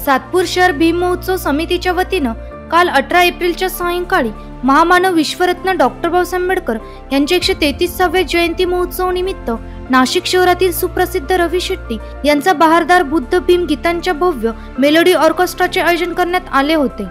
सातपूर शहर भीम महोत्सव समितीच्या वतीनं काल 18 एप्रिलच्या सायंकाळी महामानव विश्वरत्न डॉक्टर बाबासाहेब आंबेडकर यांच्या 133व्या जयंती महोत्सव निमित्त नाशिक शहरातील सुप्रसिद्ध रवी शेट्टी यांचा बहारदार बुद्ध भीम गीतांच्या भव्य मेलोडी ऑर्केस्ट्राचे आयोजन करण्यात आले होते।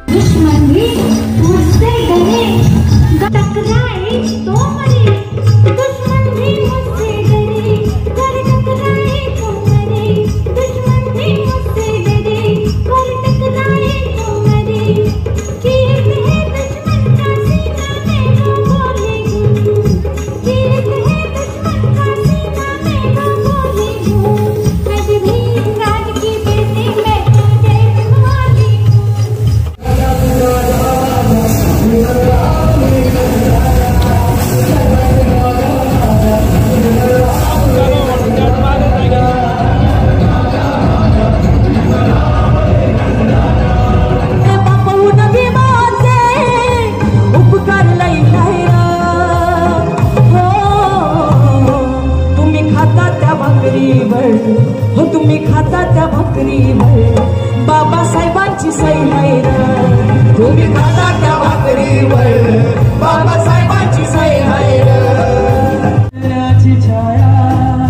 हो तुम्ही खाता त्या भाकरीवर बाबासाहेबांची सही आहे रे। तुम्ही खाता त्या भाकरीवर बाबासाहेबांची सही आहे रे। तांदळाची छाया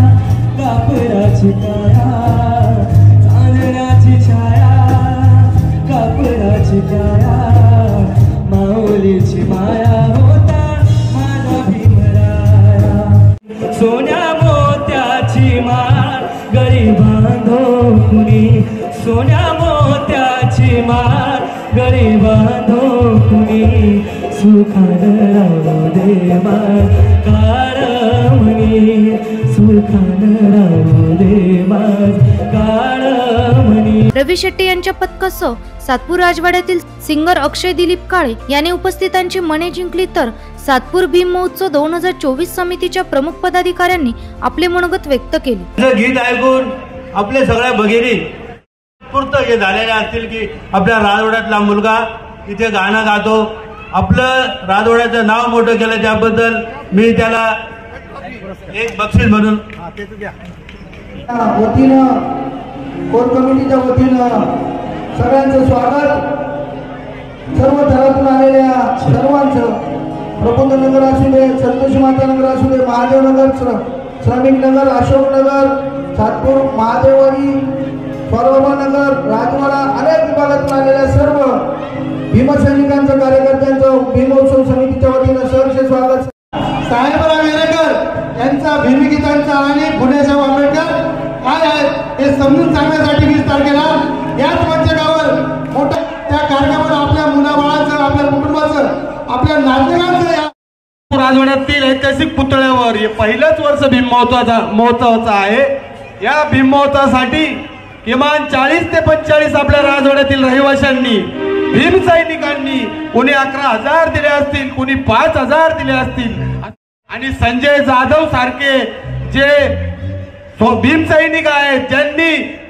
कापराची काया, तांदळाची छाया कापराची काया, माऊलीची माया होता माझा भीमराया। सोन्या मोत्याची माळ गळी बांधो कुणी, सोन्या मोत्याची माळ गळी बांधो कुणी, सुखानं राहू दे माझ काळमणी, सुखानं राहू दे माझ काळमणी। रवी शेट्टी यांच्या पथकासह सातपूर राजवाड्यातील सिंगर अक्षय दिलीप काळे यांनी उपस्थितांची मने जिंकली, तर सातपूर भीम महोत्सव 2024 समितीच्या प्रमुख पदाधिकाऱ्यांनी आपले मनोगत व्यक्त केले। गीत ऐकून आपले सगळ्या भगिनी पूर्त हे झालेल्या असतील की आपल्या राजवाड्यातला मुलगा इथे गाणं गातो, आपलं राजवाड्याचं नाव मोठं केलं, त्याबद्दल मी त्याला एक बक्षीस म्हणून वतीनं कोर कमिटीच्या वतीनं सगळ्यांचं स्वागत। सर्व थरातून आलेल्या सर्वांचं, प्रबोध नगर असू दे, संतोषी माता नगर असू दे, महादेव नगर, श्रमिक नगर, अशोक नगर, सातपूर, महादेववाडी, स्वरबाबा नगर, राजवाडा, अनेक विभागातून आलेल्या सर्व भीमसैनिकांचं, कार्यकर्त्यांचं भीमोत्सव समितीच्या वतीनं सहर्ष स्वागत। साहेबराव येरेकर यांचा भीमगीतांचा आणि फुलेसाहेब आंबेडकर काय आहे हे समजून सांगण्यासाठी 20 तारखेला याच मंचकावर मोठ्या त्या कार्यक्रमात आपल्या मुलाबाळाचं, आपल्या कुटुंबाचं, आपल्या नातेवाईकांचं राजवाड्यातील ऐतिहासिक पुतळ्यावर हे पहिलंच वर्ष भीम महोत्सवाचं आहे। या भीम महोत्सवासाठी किमान 40 ते 45 आपल्या राजवाड्यातील रहिवाशांनी, भीम सैनिकांनी कुणी 11,000 दिले असतील, कुणी 5,000 दिले असतील, आणि संजय जाधव सारखे जे भीम सैनिक आहेत ज्यांनी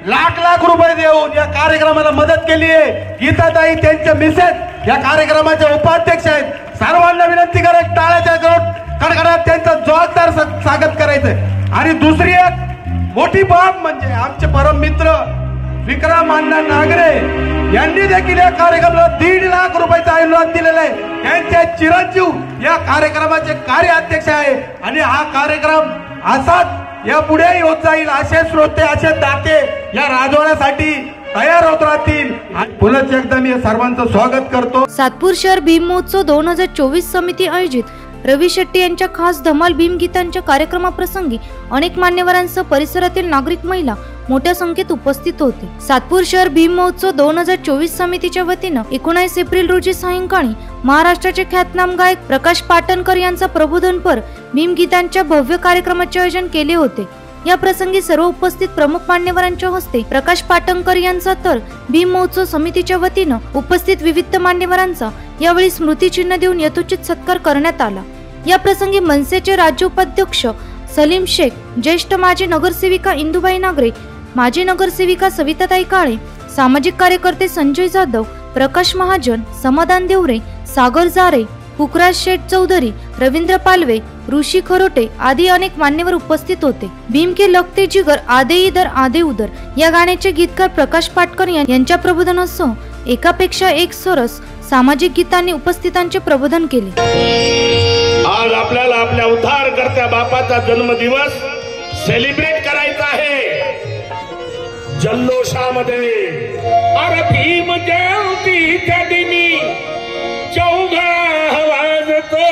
लाख रुपये देऊन या कार्यक्रमाला मदत केली आहे। गीताताई त्यांच्या मिसेस या कार्यक्रमाच्या उपाध्यक्ष आहेत। सर्वांना विनंती करत टाळ्याच्या कडकडात त्यांचं जोरदार स्वागत करायचंय। आणि दुसरी एक मोठी बाब म्हणजे आमचे परम मित्र विक्रम अण्णा नागरे यांनी देखील या कार्यक्रमाला 1.5 लाख रुपयाचं अनुदान दिलेलं आहे। त्यांचे चिरंजीव या कार्यक्रमाचे कार्याध्यक्ष आहे आणि हा कार्यक्रम असाच यापुढे होत जाईल, असे श्रोते, असे दाते या राजवाड्यासाठी तयार होत राहतील। पुनश्च एकदा मी सर्वांचं स्वागत करतो। सातपूर शहर भीम महोत्सव 2024 समिती आयोजित रवी शेट्टी यांच्या खास धमाल भीम गीतांच्या कार्यक्रमाप्रसंगी अनेक मान्यवरांसह परिसरातील नागरिक, महिला मोठ्या संख्येत उपस्थित होते। सातपूर शहर भीम महोत्सव 2024 समितीच्या वतीनं 19 एप्रिल रोजी सायंकाळी महाराष्ट्राचे ख्यातनाम गायक प्रकाश पाटणकर यांचा प्रबोधनपर भीम गीतांच्या भव्य कार्यक्रमाचे आयोजन केले होते। या प्रसंगी सर्व उपस्थित प्रमुख मान्यवरांच्या हस्ते प्रकाश पाटणकर यांचा, तर भीम महोत्सव समितीच्या वतीनं उपस्थित विविध मान्यवरांचा यावेळी स्मृतिचिन्ह देऊन यथोचित सत्कार करण्यात आला। या प्रसंगी मनसेचे राज्य उपाध्यक्ष सलीम शेख, ज्येष्ठ माजी नगरसेविका इंदुबाई नागरे, माजी नगरसेविका सविताताई काळे, सामाजिक कार्यकर्ते संजय जाधव, प्रकाश महाजन, समाधान देवरे, सागर जारे, पुखराज शेठ चौधरी, रवींद्र पालवे, ऋषी खरोटे आदी अनेक मान्यवर उपस्थित होते। भीम के लगते जिगर आधे इधर आधे उधर या गाण्याचे गीतकार प्रकाश पाटकर यांच्या प्रबोधनासह एकापेक्षा एक सरस सामाजिक गीतांनी उपस्थितांचे प्रबोधन केले। आज आपल्याला आपल्या उद्धारकर्त्या बापाचा जन्मदिवस सेलिब्रेट करायचा आहे जल्लोषामध्ये। अरे भीम जयंतीच्या दिनी चौघडा वाजतो,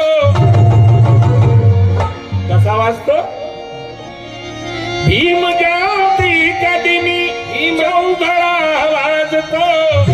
कसा वाजतो? भीम जयंतीच्या दिनी चौघडा वाजतो।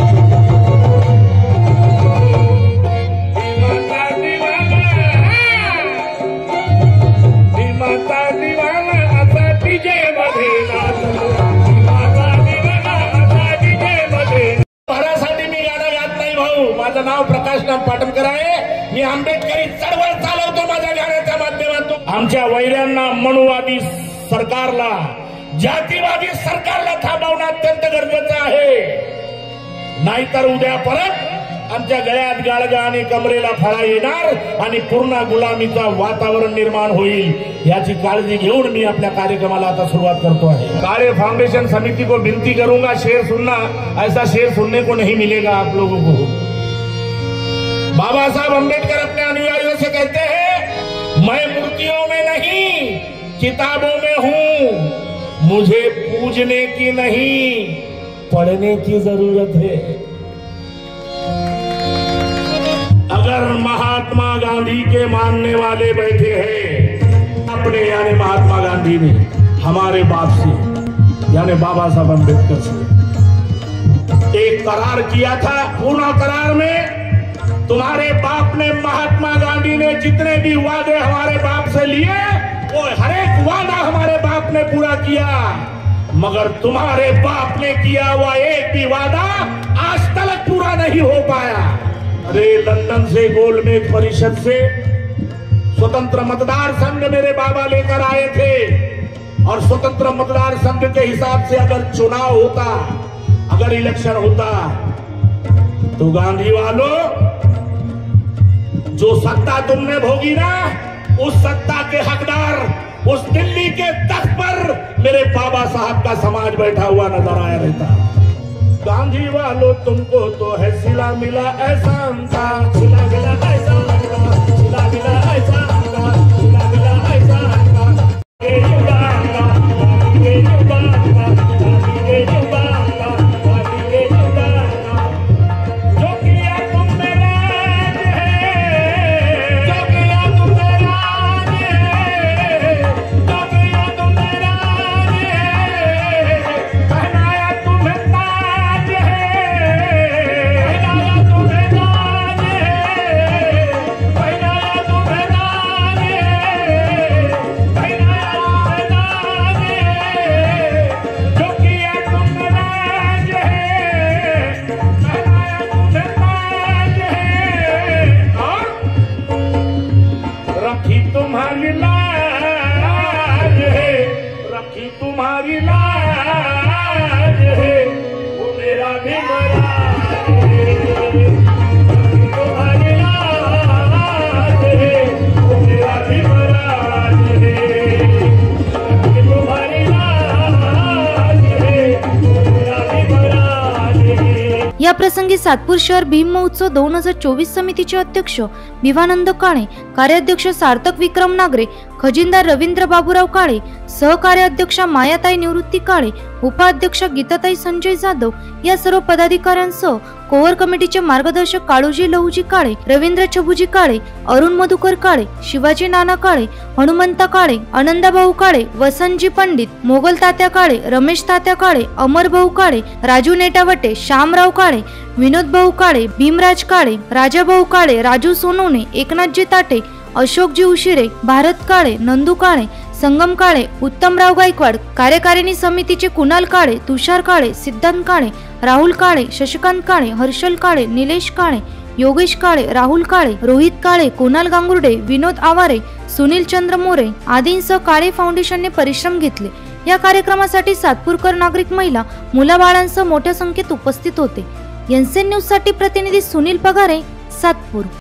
माझं नाव प्रकाशनाथ पाटणकर आहे। मी आंबेडकरी चळवळ चालवतो माझ्या गाण्याच्या माध्यमातून। आमच्या वैऱ्यांना मनुवादी सरकारला, जातीवादी सरकारला थांबवणं अत्यंत गरजेचं आहे, नाहीतर उद्या परत आमच्या गळ्यात गाळगा आणि कमरेला फळा येणार आणि पूर्ण गुलामीचा वातावरण निर्माण होईल। याची काळजी घेऊन मी आपल्या कार्यक्रमाला आता सुरुवात करतो आहे। काळे फाउंडेशन समिति को विनती करूंगा, शेर सुनना, ऐसा शेर सुनने को नहीं मिलेगा आप लोगों को। बाबा साहब अम्बेडकर अपने अनुयायियों से कहते हैं, मैं मूर्तियों में नहीं किताबों में हूं, मुझे पूजने की नहीं पढ़ने की जरूरत है। अगर महात्मा गांधी के मानने वाले बैठे हैं, अपने यानी महात्मा गांधी ने हमारे बाप से यानी बाबा साहब अम्बेडकर से एक करार किया था। पूर्ण करार में तुम्हारे बाप ने, महात्मा गांधी ने जितने भी वादे हमारे बाप से लिए वो हर एक वादा हमारे बाप ने पूरा किया, मगर तुम्हारे बाप ने किया हुआ एक भी वादा आज तक पूरा नहीं हो पाया। अरे लंदन से गोलमेज परिषद से स्वतंत्र मतदार संघ मेरे बाबा लेकर आए थे और स्वतंत्र मतदार संघ के हिसाब से अगर चुनाव होता, अगर इलेक्शन होता तो गांधी वालों जो सत्ता तुमने भोगी ना, उस सत्ता के हकदार उस दिल्ली के तख्त पर मेरे बाबा साहब का समाज बैठा हुआ नजर आया रहता। गांधी वालों तुमको तो है सिला मिला एहसान का, सिला मिला एहसान का, सिला मिला एहसान का, सिला मिला एहसान का, ये युगान का, ये युगान का, ये युगान का, ये युगान का, जो किया तुमने राज है, जो किया तुमने राज है, जो किया तुमने राज है, पहनाया तुम्हें ताज है, पहनाया तुम्हें ताज है, पहनाया तुम्हें ताज है, पहनाया तुम्हें ताज है, जो किया तुमने राज है, पहनाया तुम्हें ताज है, और रखी तुम्हारी लाज है, रखी तुम्हारी लाज है, वो मेरा भी महाराज है, रखी तुम्हारी लाज है, वो मेरा भी महाराज है, रखी तुम्हारी लाज है, वो मेरा भी महाराज है। या प्रसंगी सातपूर शहर भीम महोत्सव 2024 समितीचे अध्यक्ष विवानंद काळे, कार्याध्यक्ष सार्थक विक्रम नागरे, खजिनदार रवींद्र बाबूराव काळे, सहकार्याध्यक्षा मायाताई निवृत्ती काळे, उपाध्यक्ष गीताताई संजय जाधव या सर्व पदाधिकाऱ्यांसह कोर कमिटीचे मार्गदर्शक काळूजी लहूजी काळे, रवींद्र छबूजी काळे, अरुण मधुकर काळे, शिवाजी नाना काळे, हनुमंता काळे, आनंदाभाऊ काळे, वसंतजी पंडित, मोगल तात्या काळे, रमेश तात्या काळे, अमर भाऊ काळे, राजू नेटावटे, श्यामराव काळे, विनोद भाऊ काळे, भीमराज काळे, राजाभाऊ काळे, राजू सोनवणे, एकनाथजी ताटे, अशोकजी उशिरे, भारत काळे, नंदू काळे, संगम काळे, उत्तमराव गायकवाड, कार्यकारिणी समितीचे कुणाल काळे, तुषार काळे, सिद्धांत काळे, राहुल काळे, शशिकांत काळे, हर्षल काळे, निलेश काळे, योगेश काळे, राहुल काळे, रोहित काळे, कुणाल गांगुर्डे, विनोद आवारे, सुनील चंद्र मोरे आदींसह काळे फाउंडेशनने परिश्रम घेतले। या कार्यक्रमासाठी सातपूरकर नागरिक महिला, मुलाबाळांसह मोठ्या संख्येत उपस्थित होते। एनसीएन न्यूज साठी प्रतिनिधी सुनील पगारे, सातपूर।